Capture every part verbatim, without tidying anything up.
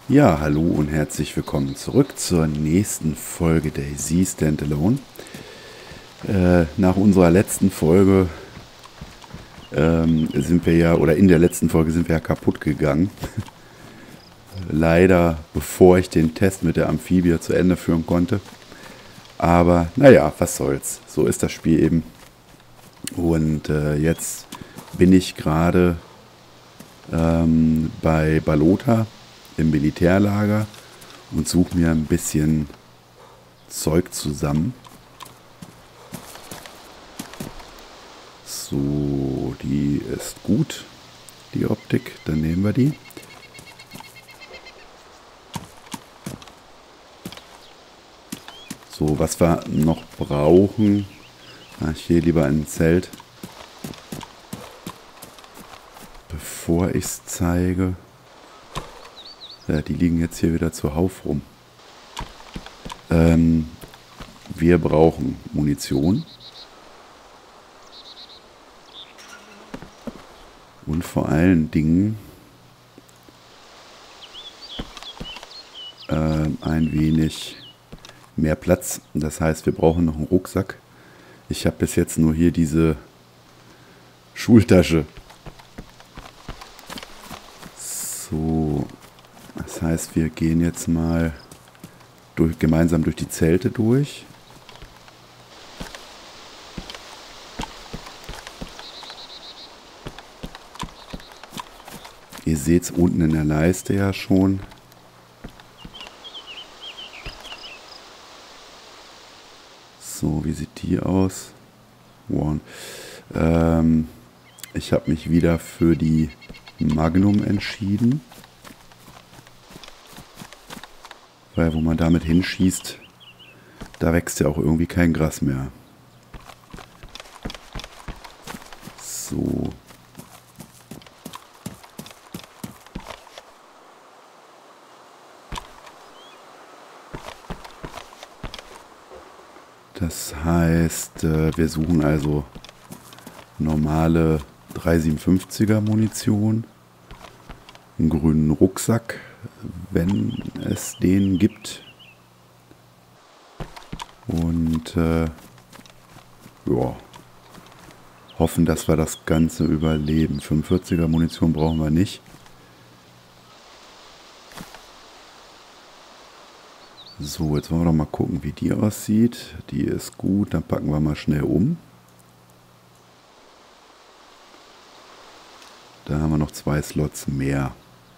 Ja, hallo und herzlich willkommen zurück zur nächsten Folge DayZ Standalone. Äh, nach unserer letzten Folge ähm, sind wir ja, oder in der letzten Folge sind wir ja kaputt gegangen. Leider bevor ich den Test mit der Amphibie zu Ende führen konnte. Aber naja, was soll's. So ist das Spiel eben. Und äh, jetzt bin ich gerade ähm, bei Balota im Militärlager und suche mir ein bisschen Zeug zusammen. So, die ist gut, die Optik, dann nehmen wir die. So, was wir noch brauchen, ach, ich gehe lieber in ein Zelt, bevor ich es zeige. Ja, die liegen jetzt hier wieder zuhauf rum. Ähm, wir brauchen Munition. Und vor allen Dingen äh, ein wenig mehr Platz. Das heißt, wir brauchen noch einen Rucksack. Ich habe bis jetzt nur hier diese Schultasche. So, das heißt, wir gehen jetzt mal durch, gemeinsam durch die Zelte durch. Ihr seht es unten in der Leiste ja schon. So, wie sieht die aus? Wow. Ähm, ich habe mich wieder für die Magnum entschieden. Weil wo man damit hinschießt, da wächst ja auch irgendwie kein Gras mehr. So. Das heißt, wir suchen also normale drei siebenundfünfziger Munition, einen grünen Rucksack, wenn es den gibt. Und äh, ja, hoffen, dass wir das Ganze überleben. fünfundvierziger Munition brauchen wir nicht. So, jetzt wollen wir doch mal gucken, wie die aussieht. Die ist gut, dann packen wir mal schnell um. Da haben wir noch zwei Slots mehr.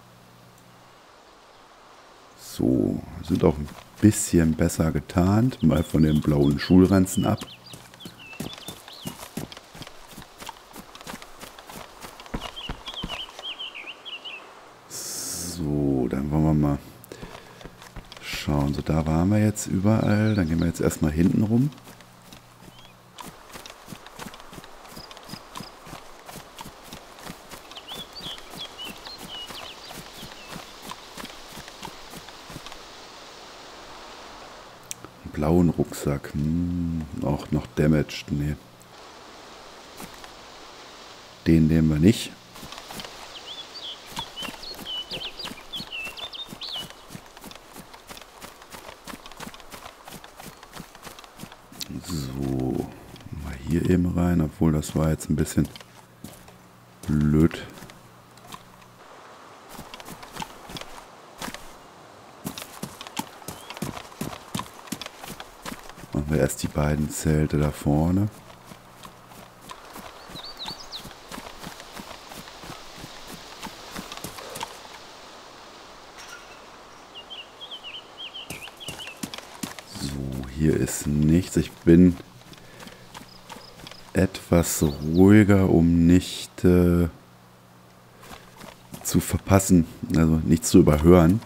So, sind auch ein bisschen besser getarnt. Mal von den blauen Schulranzen ab. So, dann wollen wir mal schauen. So, da waren wir jetzt überall. Dann gehen wir jetzt erstmal hinten rum. Blauen Rucksack. Hm, auch noch damaged. Nee. Den nehmen wir nicht. So, mal hier eben rein, obwohl das war jetzt ein bisschen blöd. Machen wir erst die beiden Zelte da vorne. So, hier ist nichts. Ich bin etwas ruhiger, um nicht äh, zu verpassen, also nichts zu überhören.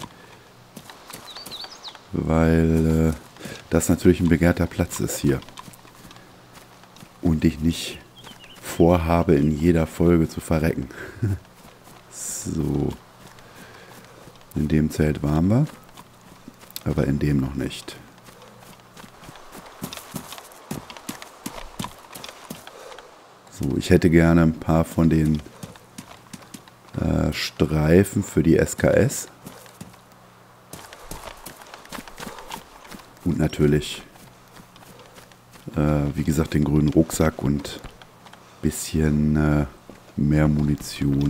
Weil äh, das natürlich ein begehrter Platz ist hier. Und ich nicht vorhabe, in jeder Folge zu verrecken. So. In dem Zelt waren wir. Aber in dem noch nicht. So, ich hätte gerne ein paar von den äh, Streifen für die S K S. Und natürlich, äh, wie gesagt, den grünen Rucksack und ein bisschen äh, mehr Munition.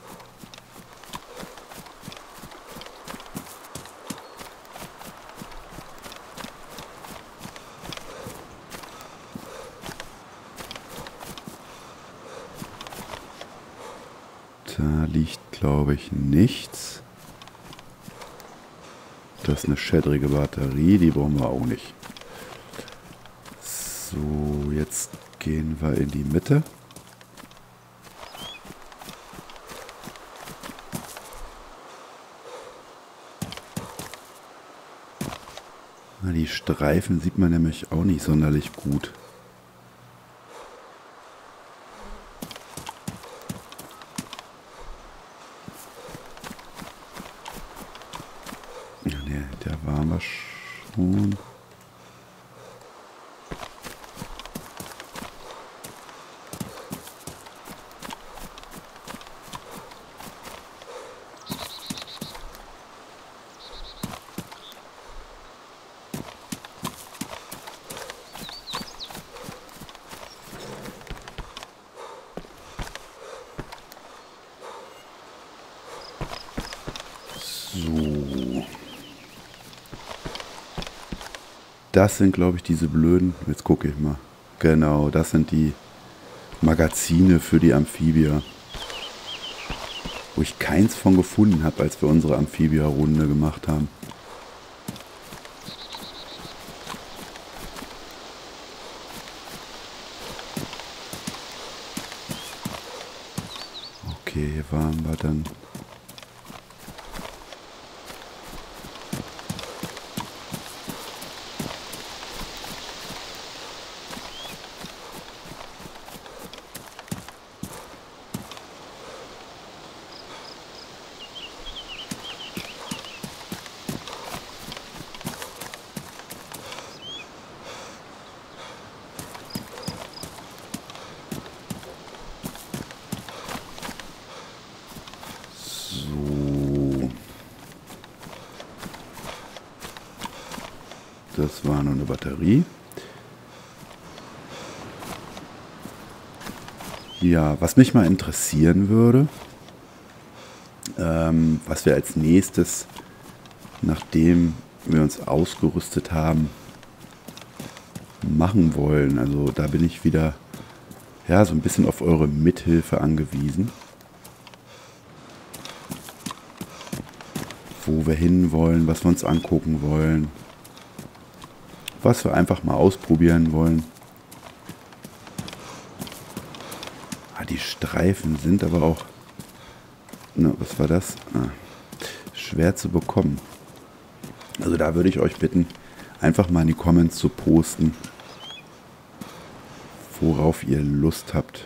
Da liegt, glaube ich, nichts. Das ist eine schädrige Batterie, die brauchen wir auch nicht. So, jetzt gehen wir in die Mitte. Na, die Streifen sieht man nämlich auch nicht sonderlich gut. Ne, da waren wir schon. So. Das sind, glaube ich, diese blöden... Jetzt gucke ich mal. Genau, das sind die Magazine für die Amphibia. Wo ich keins von gefunden habe, als wir unsere Amphibia-Runde gemacht haben. Okay, hier waren wir dann... Das war nur eine Batterie. Ja, was mich mal interessieren würde, ähm, was wir als nächstes, nachdem wir uns ausgerüstet haben, machen wollen. Also da bin ich wieder ja, so ein bisschen auf eure Mithilfe angewiesen. Wo wir hin wollen, was wir uns angucken wollen. Was wir einfach mal ausprobieren wollen. Ah, die Streifen sind aber auch... Na, was war das? Ah, schwer zu bekommen. Also da würde ich euch bitten, einfach mal in die Comments zu posten, worauf ihr Lust habt.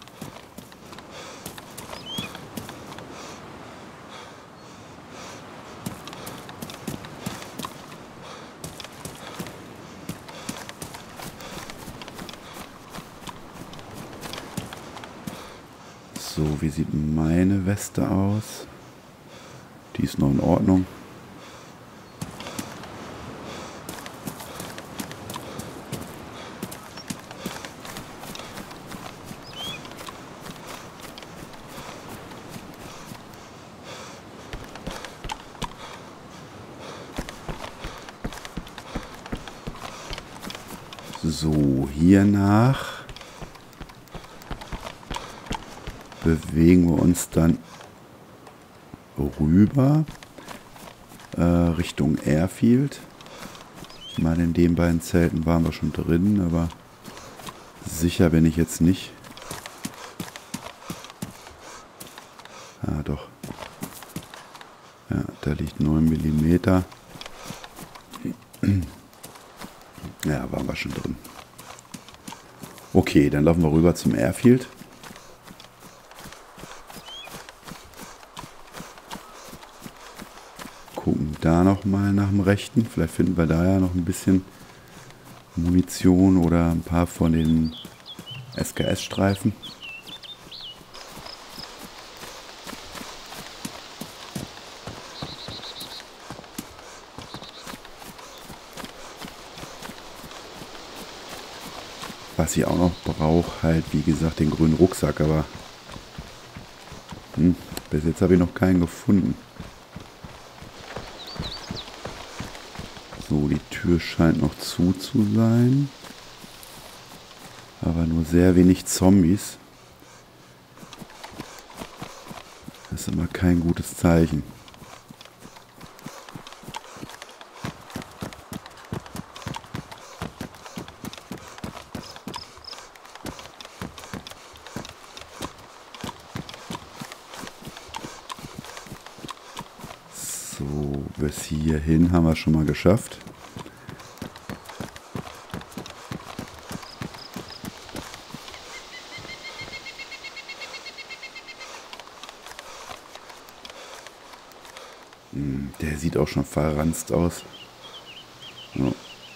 So, wie sieht meine Weste aus? Die ist noch in Ordnung. So, hiernach bewegen wir uns dann rüber äh, Richtung Airfield. Ich meine, in den beiden Zelten waren wir schon drin, aber sicher bin ich jetzt nicht. Ah, doch. Ja, da liegt neun Millimeter. Ja, waren wir schon drin. Okay, dann laufen wir rüber zum Airfield. Gucken da nochmal nach dem Rechten. Vielleicht finden wir da ja noch ein bisschen Munition oder ein paar von den S K S-Streifen. Was ich auch noch brauche, halt wie gesagt den grünen Rucksack, aber hm, bis jetzt habe ich noch keinen gefunden. So, die Tür scheint noch zu zu sein. Aber nur sehr wenig Zombies. Das ist immer kein gutes Zeichen. So, bis hierhin haben wir schon mal geschafft. Der sieht auch schon verranzt aus. Ja.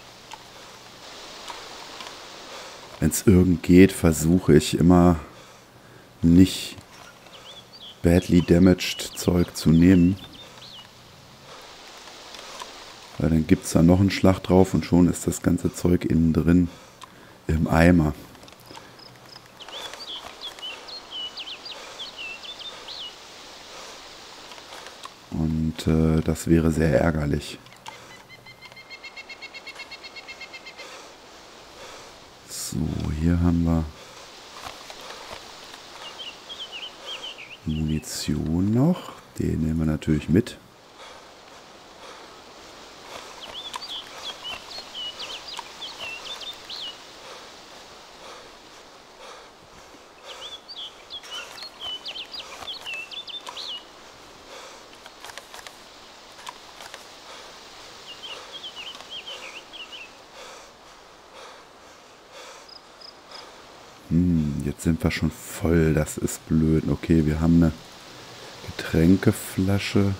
Wenn es irgend geht, versuche ich immer nicht badly damaged Zeug zu nehmen. Weil dann gibt es da noch einen Schlag drauf und schon ist das ganze Zeug innen drin im Eimer. Und äh, das wäre sehr ärgerlich. So, hier haben wir Munition noch. Den nehmen wir natürlich mit. Hm, jetzt sind wir schon voll. Das ist blöd. Okay, wir haben eine Getränkeflasche.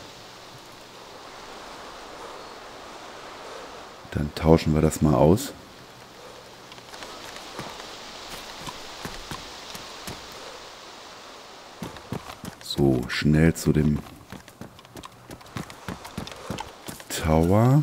Dann tauschen wir das mal aus. So, schnell zu dem Tower.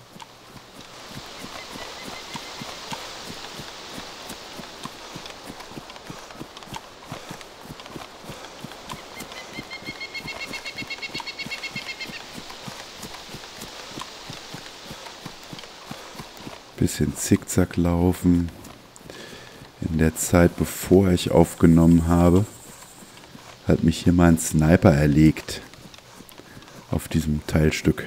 Bisschen zickzack laufen. In der Zeit, bevor ich aufgenommen habe, hat mich hier mal ein Sniper erlegt. Auf diesem Teilstück.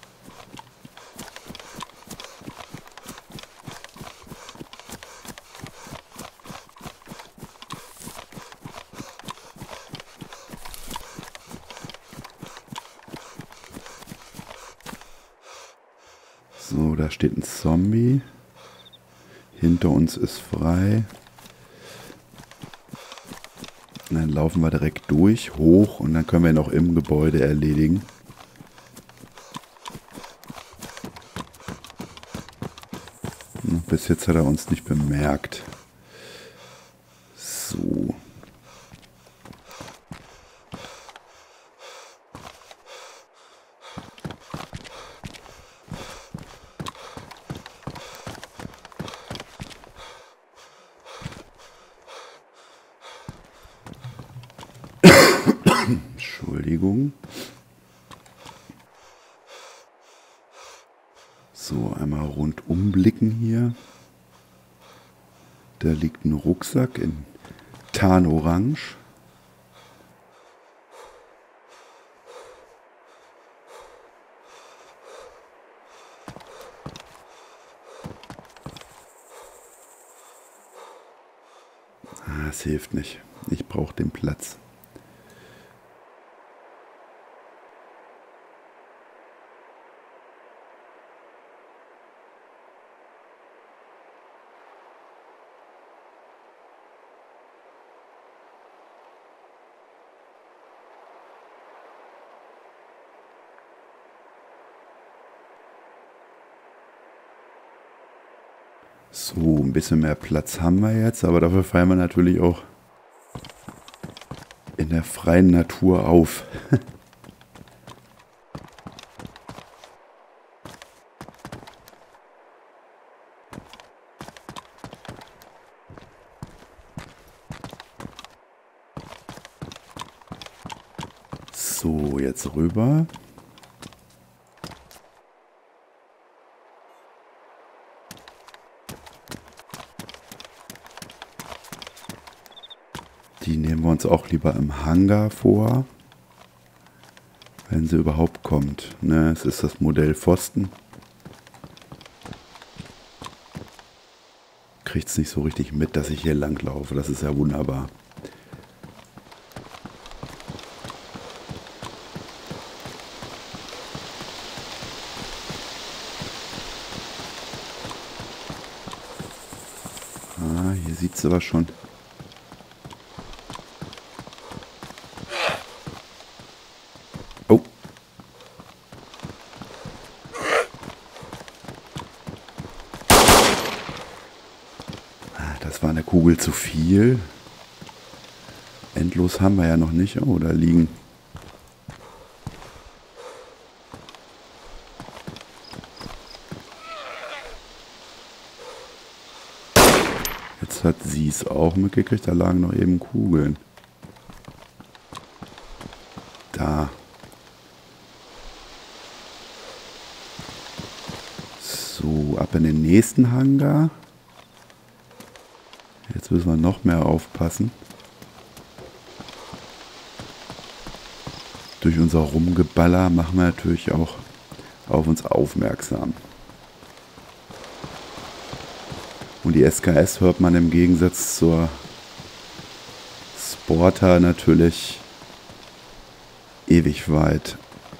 So, da steht ein Zombie. Hinter uns ist frei. Und dann laufen wir direkt durch, hoch und dann können wir ihn auch im Gebäude erledigen. Und bis jetzt hat er uns nicht bemerkt. So. Entschuldigung. So, einmal rundum blicken hier. Da liegt ein Rucksack in Tarnorange. Ah, es hilft nicht. Ich brauche den Platz. So, ein bisschen mehr Platz haben wir jetzt, aber dafür fallen wir natürlich auch in der freien Natur auf. So, jetzt rüber. Die nehmen wir uns auch lieber im Hangar vor, wenn sie überhaupt kommt. Ne, es ist das Modell Pfosten. Kriegt es nicht so richtig mit, dass ich hier lang laufe. Das ist ja wunderbar. Ah, hier sieht es aber schon. Oh. Das war eine Kugel zu viel. Endlos haben wir ja noch nicht. Oh, da liegen. Jetzt hat sie es auch mitgekriegt. Da lagen noch eben Kugeln. Da. So, ab in den nächsten Hangar. Jetzt müssen wir noch mehr aufpassen. Durch unser Rumgeballer machen wir natürlich auch auf uns aufmerksam. Und die S K S hört man im Gegensatz zur Sporter natürlich ewig weit.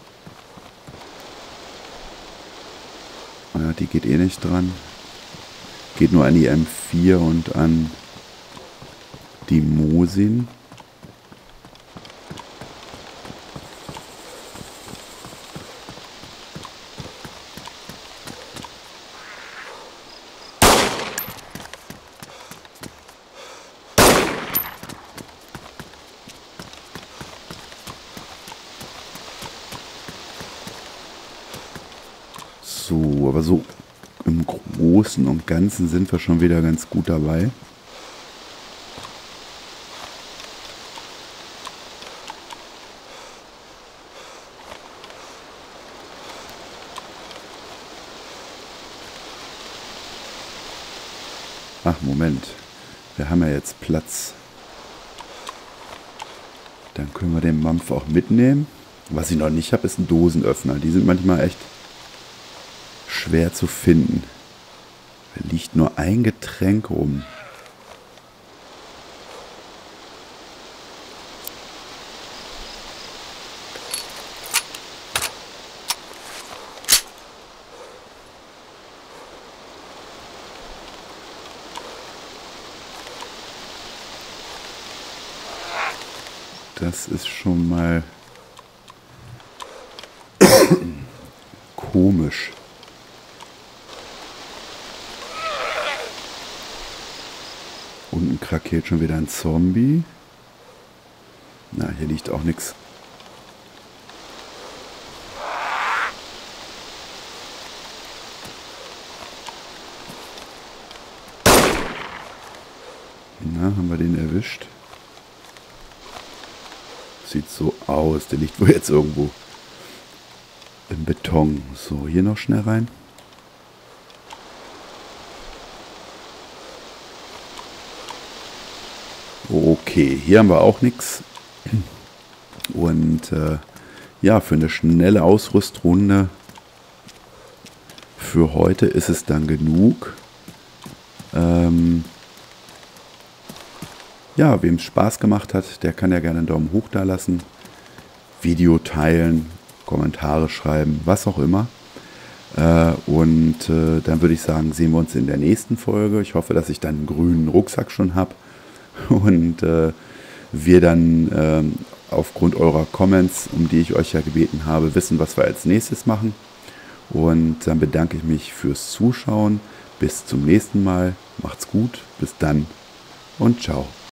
Ja, die geht eh nicht dran. Geht nur an die M vier und an die Mosin. So, aber so im Großen und Ganzen sind wir schon wieder ganz gut dabei. Ach, Moment. Wir haben ja jetzt Platz. Dann können wir den Mampf auch mitnehmen. Was ich noch nicht habe, ist ein Dosenöffner. Die sind manchmal echt schwer zu finden. Da liegt nur ein Getränk rum. Das ist schon mal komisch. Unten krakeelt schon wieder ein Zombie. Na, hier liegt auch nichts. Na, haben wir den erwischt? Sieht so aus. Der liegt wohl jetzt irgendwo im Beton. So, hier noch schnell rein. Okay, hier haben wir auch nichts. Und äh, ja, für eine schnelle Ausrüstrunde für heute ist es dann genug. Ähm, ja, wem es Spaß gemacht hat, der kann ja gerne einen Daumen hoch da lassen. Video teilen, Kommentare schreiben, was auch immer. Äh, und äh, dann würde ich sagen, sehen wir uns in der nächsten Folge. Ich hoffe, dass ich dann einen grünen Rucksack schon habe. Und äh, wir dann äh, aufgrund eurer Comments, um die ich euch ja gebeten habe, wissen, was wir als nächstes machen. Und dann bedanke ich mich fürs Zuschauen. Bis zum nächsten Mal. Macht's gut. Bis dann und ciao.